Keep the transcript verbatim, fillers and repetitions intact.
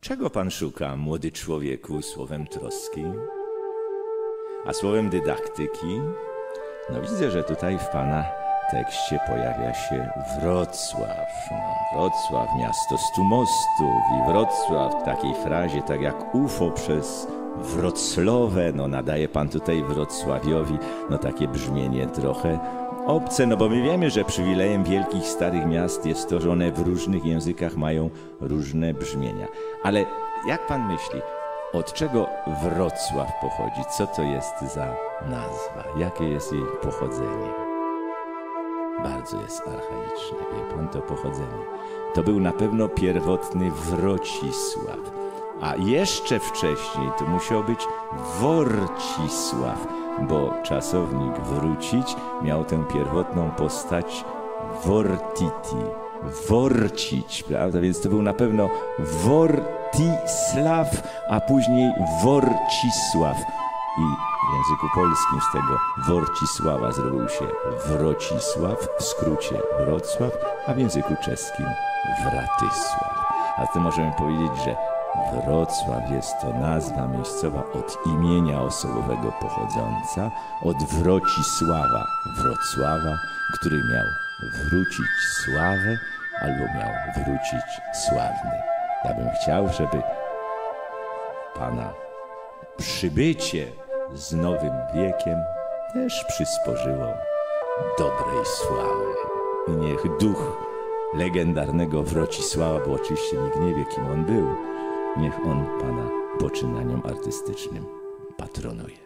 Czego pan szuka, młody człowieku, słowem troski, a słowem dydaktyki? No widzę, że tutaj w pana tekście pojawia się Wrocław. No, Wrocław, miasto stu mostów i Wrocław w takiej frazie, tak jak U F O przez Wrocławę, no nadaje pan tutaj Wrocławiowi no takie brzmienie trochę obce, no bo my wiemy, że przywilejem wielkich, starych miast jest to, że one w różnych językach mają różne brzmienia. Ale jak pan myśli, od czego Wrocław pochodzi? Co to jest za nazwa? Jakie jest jej pochodzenie? Bardzo jest archaiczne, wie pan, to pochodzenie. To był na pewno pierwotny Wrocisław, a jeszcze wcześniej to musiał być Worcisław, bo czasownik wrócić miał tę pierwotną postać vortiti, worcić, prawda? Więc to był na pewno Wortisław, a później Worcisław. I w języku polskim z tego Worcisława zrobił się Wrocisław, w skrócie Wrocław, a w języku czeskim Wratysław. A zatem możemy powiedzieć, że Wrocław jest to nazwa miejscowa od imienia osobowego pochodząca, od Wrocisława Wrocława, który miał wrócić sławę albo miał wrócić sławny. Ja bym chciał, żeby pana przybycie z nowym wiekiem też przysporzyło dobrej sławy. I niech duch legendarnego Wrocisława, bo oczywiście nikt nie wie, kim on był, niech on pana poczynaniom artystycznym patronuje.